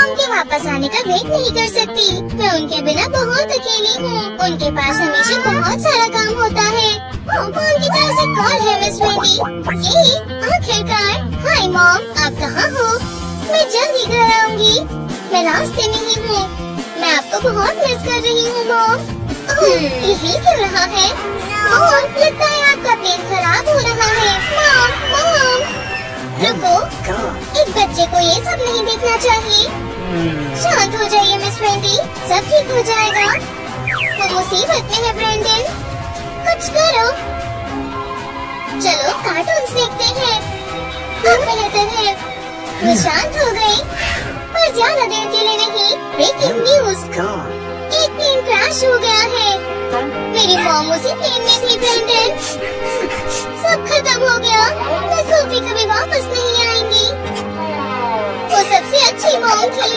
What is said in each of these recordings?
Mom के वापस आने का वेट नहीं कर सकती। मैं उनके बिना बहुत अकेली हूँ। उनके पास हमेशा बहुत सारा काम होता है। फोन की तरफ से कॉल है मिस वेंडी। ये आखिरकार। हाय मॉम, आप कहाँ हो? मैं जल्द ही घर आऊंगी। मैं रास्ते में ही हूँ। मैं आपको बहुत मिस कर रही हूँ मॉम। यही चल रहा है। मॉम, लगता है आपका पेट खराब हो रहा है। मॉम मॉम रुको, एक बच्चे को ये सब नहीं देखना चाहिए। शांत हो जाइए मिस वेंडी, सब ठीक हो जाएगा। वो मुसीबत में है ब्रेंडन, कुछ करो। चलो कार्टून्स देखते हैं, अब बेहतर है। वो शांत हो गई, पर ज्यादा देर के लिए नहीं। ब्रेकिंग न्यूज, एक प्लेन क्रैश हो गया है। मेरी मॉम उसी प्लेन में थी ब्रेंडन। सब खत्म हो गया। मैं सोफी कभी वापस नहीं आएंगी। वो सबसे अच्छी मॉम थी।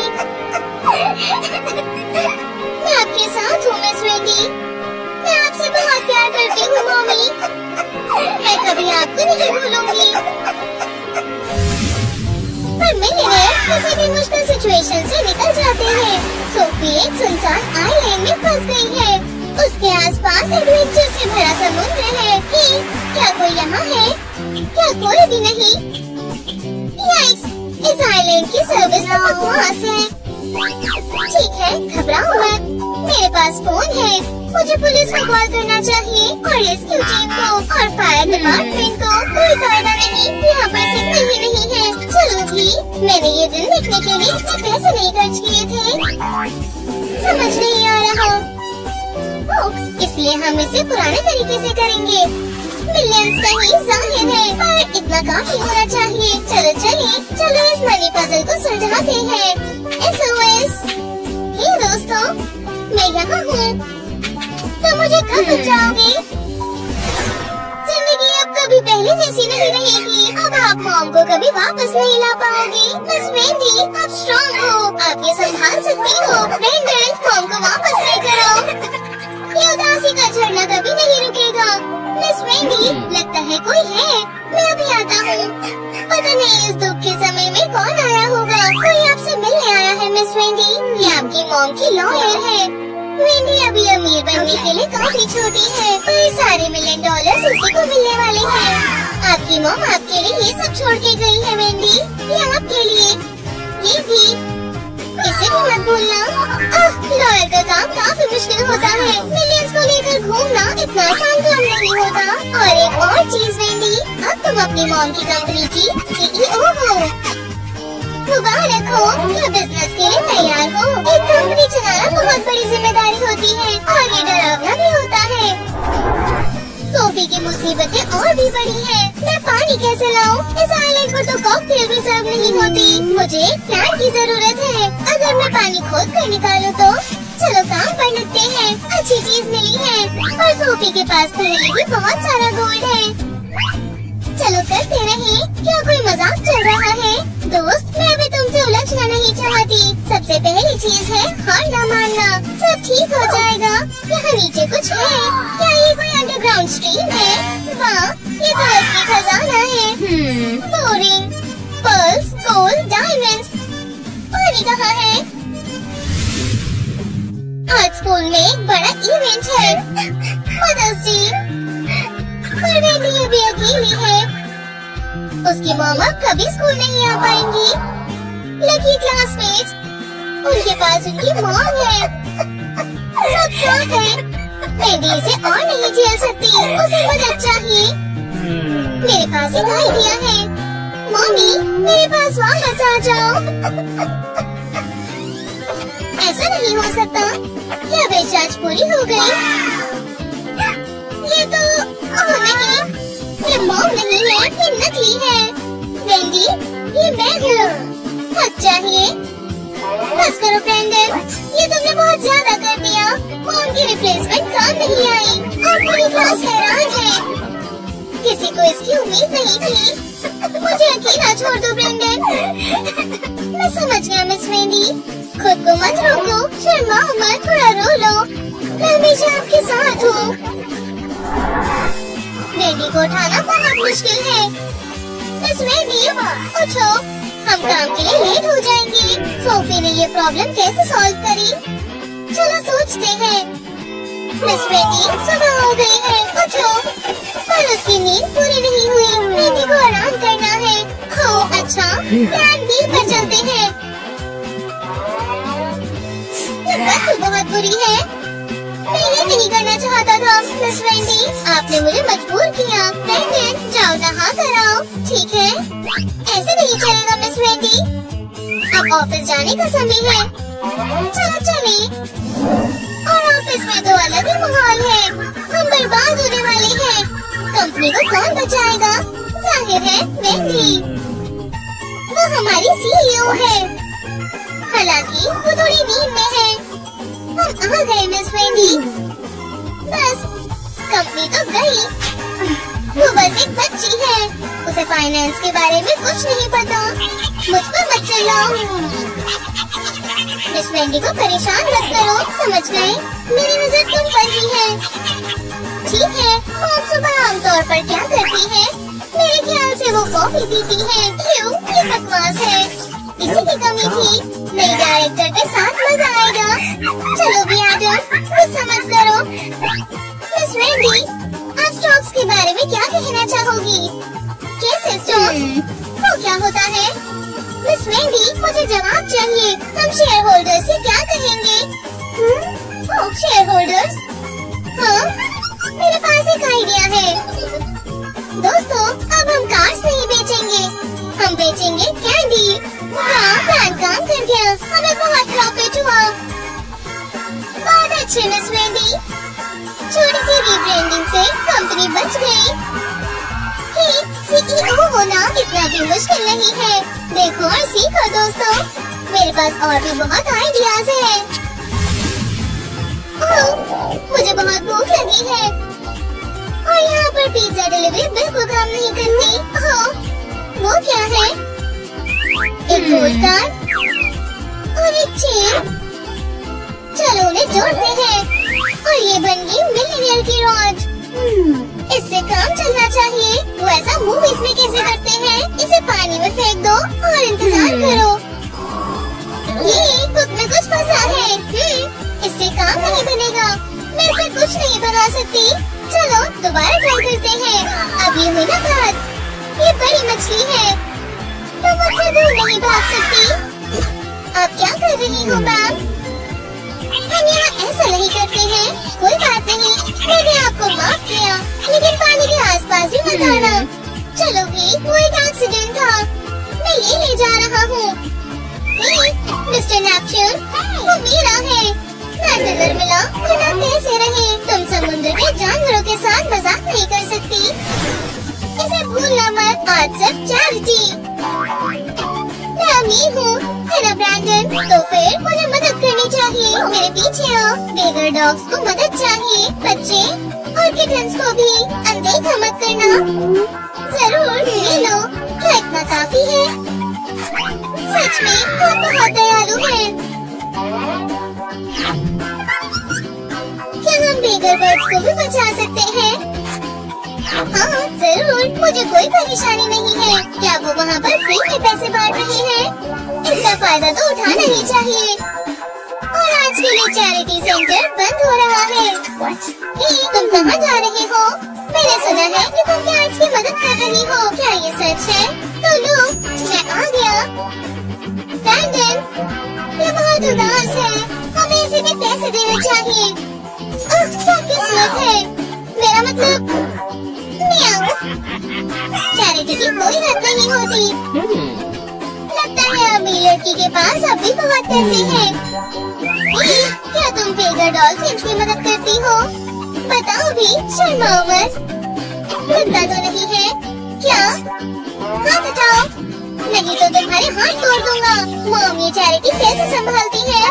मैं आपके साथ हूँ मिस वेंडी। मैं आपसे बहुत प्यार करती हूँ मॉमी। मैं कभी आपको नहीं भूलूंगी। पर मिलियनेयर किसी भी मुश्किल सिचुएशन से निकल जाते हैं। सोफी एक सुनसान आइलैंड में फंस गई है। उसके आसपास एडवेंचर से भरा समुद्र है। क्या कोई यहाँ है? क्या कोई भी नहीं? याइक्स, इस आइलैंड की सर्विस तो बकवास है। ठीक है, घबराओ मत, मेरे पास फोन है। मुझे पुलिस को कॉल करना चाहिए और रेस्क्यू टीम को और फायर डिपार्टमेंट को। कोई फायदा नहीं, यहाँ पर सिग्नल ही नहीं है। चलो भी, मैंने ये दिन देखने के लिए इतने पैसे नहीं खर्च किए थे। समझ नहीं आ रहा। इसलिए हम इसे पुराने तरीके से करेंगे। मिलियंस का ही जाहिर है, पर इतना काफी होना चाहिए। चलो चलो इस मनी पजल को सुलझाते हैं। SOS। हे दोस्तों, मैं यहाँ हूँ। तो मुझे कब बचाओगे? जिंदगी अब कभी पहले जैसी नहीं रहेगी। अब आप मॉम को कभी वापस नहीं ला पाओगी। मिस वेंडी, आप स्ट्रॉन्ग हो, आप ये संभाल सकती हो। ब्रेंडन, मॉम को वापस लेकर आओ। ये उदासी का झरना कभी नहीं रुकेगा। मिस वेंडी, लगता है कोई है। मैं अभी आता हूँ। पता नहीं इस दुख के समय में कौन आया होगा। कोई आपसे मिलने आया है मिस वेंडी। ये आपकी मॉम की लॉयर है। वेंडी अभी अमीर बनने के लिए काफी छोटी है, पर सारे $1 मिलियन उसी को मिलने वाले हैं। आपकी मॉम आपके लिए ये सब छोड़ के गई है वेंडी। ये आपके लिए, ये भी, इसे भी मत भूलना। लॉयर का काम काफी मुश्किल होता है। मिलियंस को लेकर घूमना इतना आसान काम नहीं होता। और एक और चीज वेंडी, अब तुम अपनी मॉम की कंपनी की CEO हो। मुबारक हो, क्या बिजनेस के लिए तैयार हो। एक कंपनी चलाना बहुत बड़ी जिम्मेदारी होती है और ये डरावना भी होता है। सोफी की मुसीबतें और भी बड़ी हैं। मैं पानी कैसे लाऊं? इस आइलैंड पर तो कॉकटेल भी सर्व नहीं होती। मुझे कैन की जरूरत है। अगर मैं पानी खोद कर निकालूं तो। चलो काम पर लगते हैं। अच्छी चीज मिली है और सोफी के पास पहले भी बहुत सारा गोल्ड है। चलो करते रहें। क्या कोई मजाक चल रहा है? दोस्त, मैं अभी तुमसे उलझना नहीं चाहती। सबसे पहली चीज है हार ना मानना। सब ठीक हो जाएगा। यहाँ नीचे कुछ है। क्या ये कोई अंडरग्राउंड स्ट्रीम है? वाह, ये तो असली खजाना है। बोरिंग। Pearls, gold, diamonds. पानी कहाँ है? आज स्कूल में एक बड़ा इवेंट है, मदर्स डे। पर वेंडी अभी अकेली है। उसकी मॉम अब कभी स्कूल नहीं आ पाएंगी। लकी क्लासमेट्स, उनके पास उनकी मॉम है। सब साथ है। वेंडी इसे और नहीं झेल सकती। उसे मदद चाहिए। मेरे पास एक आइडिया है। मॉमी, मेरे पास वापस आ जाओ। ऐसा नहीं हो सकता। क्या विश आज पूरी हो गई? ये तो नहीं, ये मॉम नहीं है, ये नकली है। वेंडी, ये मैं हूँ। हक चाहिए। बस करो ब्रेंडन, ये तुमने बहुत ज्यादा कर दिया। मॉम की रिप्लेसमेंट काम नहीं आई और पूरी क्लास हैरान है। किसी को इसकी उम्मीद नहीं थी। मुझे अकेला छोड़ दो ब्रेंडन। मैं समझ गया मिस वेंडी। खुद को मत रोको, शर्माओ मत, थोड़ा रो लो। मैं हमेशा आपके साथ हूँ। वेंडी को उठाना बहुत मुश्किल है। मिस वेंडी, उठो, हम काम के लिए लेट हो जाएंगे। सोफी ने ये प्रॉब्लम कैसे सॉल्व करी? चलो सोचते हैं। मिस वेंडी, सुबह हो गई है, उठो। पर उसकी नींद पूरी नहीं हुई। वेंडी को आराम करना है। हो अच्छा, प्लान बी पर चलते हैं। ये बात तो बहुत बुरी है। मैं ये नहीं करना चाहता था। मिस वेंडी, आपने मुझे मजबूर किया। ब्रेंडन, जाओ नहा कर आओ। ठीक है? ऐसे नहीं चलेगा मिस वेंडी। अब ऑफिस जाने का समय है। चलो चलें। और ऑफिस में तो अलग ही माहौल है। हम बर्बाद होने वाले हैं। कंपनी को कौन बचाएगा? जाहिर है वेंडी। वो हमारी सीईओ है। हालांकि वो थोड़ी नींद में है। हम आ गए मिस वेंडी। बस कंपनी तो गई। वो बस एक बच्ची है। उसे फाइनेंस के बारे में कुछ नहीं पता। मुझ पर मत चिल्लाओ। मिस वेंडी को परेशान मत करो, समझ गए? मेरी नजर तुम पर ही है। ठीक है, मॉम सुबह आमतौर पर क्या करती है? मेरे ख्याल से वो कॉफी पीती है। क्यों? ये बकवास है। इसी की कमी थी। नई डायरेक्टर के साथ मजा आएगा। चलो भी एडम, गुस्सा मत करो। मिस वेंडी, आप स्टॉक्स के बारे में क्या कहना चाहोगी? कैसे स्टॉक्स? वो क्या होता है? मिस वेंडी, मुझे जवाब चाहिए। हम शेयर होल्डर्स से क्या कहेंगे? Share holders? हाँ, मेरे पास एक आइडिया है। दोस्तों, अब हम कार्स नहीं बेचेंगे, हम बेचेंगे कैंडी। हाँ, प्लान काम कर गया। हमें बहुत प्रॉफिट हुआ। बहुत अच्छे मिस वेंडी। छोटी सी रीब्रांडिंग से कंपनी बच गई। सीईओ होना इतना भी मुश्किल नहीं है। देखो और सीखो दोस्तों। मेरे पास और भी बहुत आइडियाज हैं। ओह, मुझे बहुत भूख लगी है। और यहाँ पर पिज्जा डिलीवरी बिल्कुल काम नहीं करती। ओह, वो क्या है? एक गोल्ड कार्ड और एक चेन। चलो उन्हें जोड़ते हैं। और ये बन गई मिलियनेयर की रॉड। इससे काम चलना चाहिए। वो ऐसा मूवीज में कैसे करते हैं? इसे पानी में फेंक दो और इंतजार करो। ये कुक में कुछ फंसा है। इससे काम नहीं बनेगा। मैं इसे कुछ नहीं बना सकती। चलो दोबारा ट्राई करते हैं। अब ये हुई ना बात। ये बड़ी मछली है। तुम मुझसे दूर नहीं भाग सकती। आप क्या कर रही हो मैम? हम यहाँ ऐसा नहीं करते हैं। कोई बात नहीं, मैंने आपको माफ किया। लेकिन पानी के आसपास भी मत आना। चलो भी, वो एक एक्सीडेंट था। मैं ये ले जा रहा हूँ। मिस्टर नेपच्यून, वो मेरा है। ना डॉलर मिला तो ना पैसे रहे। तुम समुद्र के जानवरों के साथ मजाक नहीं कर सकती। इसे भूलना मत। आज सब चैरिटी। मैं अमीर हूँ, है ना ब्रैंडन? तो फिर मुझे मदद करनी चाहिए। मेरे पीछे आओ। बेगर डॉग्स को मदद चाहिए। बच्चे और किटन्स को भी अनदेखा मत करना। जरूर ले लो। क्या इतना काफी है? सच में आप बहुत दयालु हैं। क्या हम बेगर बर्ड्स को भी बचा सकते हैं? हाँ जरूर, मुझे कोई परेशानी नहीं है। क्या वो वहाँ पर फ्री में पैसे बांट रहे हैं? इसका फायदा तो उठाना ही चाहिए। और आज के लिए चैरिटी सेंटर बंद हो रहा है। तुम कहाँ जा रहे हो? मैंने सुना है कि तुम कैट्स की मदद कर रही हो। क्या ये सच है? तो लो, मैं आ गया। ब्रैंडन, ये बहुत उदास है। हमें इसे भी पैसे देने चाहिए। क्या किस्मत है। मेरा मतलब चैरिटी की कोई हद नहीं होती। लगता है अमीर लड़की के पास अब भी बहुत पैसे हैं। क्या तुम बेगर डॉल्फिन्स की मदद करती हो? बताओ भी, शर्माओ मत। लगता तो नहीं है। क्या? हाथ हटाओ, नहीं तो तुम्हारे हाथ तोड़ दूंगा। मॉम ये चैरिटी कैसे संभालती है?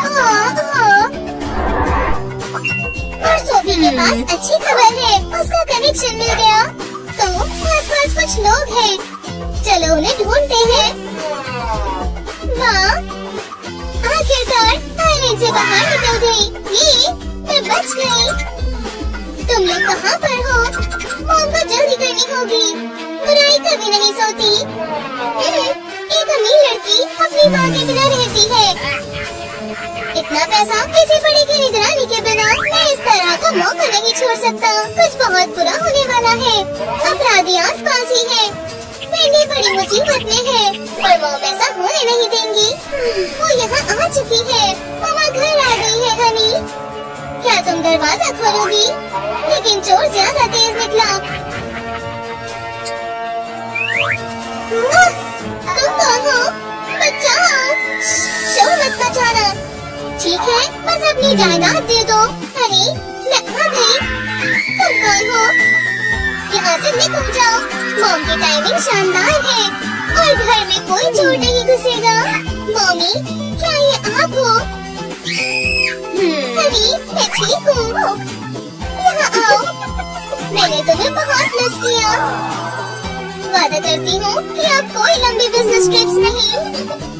और सोफी के पास अच्छी खबर है। उसका कनेक्शन मिल गया। तो आसपास कुछ लोग हैं। चलो उन्हें ढूंढते हैं। माँ, आखिरकार आइलैंड से बाहर निकल गई। ये मैं बच गई। तुम लोग कहाँ पर हो? मॉम को जल्दी करनी होगी। बुराई कभी नहीं सोती। एक अमीर लड़की अपनी माँ के बिना रहती है। का मौका नहीं छोड़ सकता। कुछ बहुत बुरा होने वाला है। अपराधी आसपास ही है। वेंडी बड़ी मुसीबत में है, पर मॉम ऐसा होने नहीं देंगी। वो यहाँ आ चुकी है। मामा घर आ गई है हनी। क्या तुम दरवाजा खोलोगी? लेकिन चोर ज्यादा तेज निकला। तुम कौन हो? बचाओ! शोर मत मचाना। ठीक है, बस अपनी जायदाद दे दो। हनी, मैं आ गई। तुम कौन हो? यहाँ से निकल जाओ। मॉम की टाइमिंग शानदार है और घर में कोई चोर नहीं घुसेगा। मॉमी, क्या ये आप हो? हनी, मैं ठीक हूँ। यहाँ आओ। मैंने तुम्हें बहुत मिस किया। वादा करती हूँ कि अब कोई लंबी बिजनेस ट्रिप्स नहीं।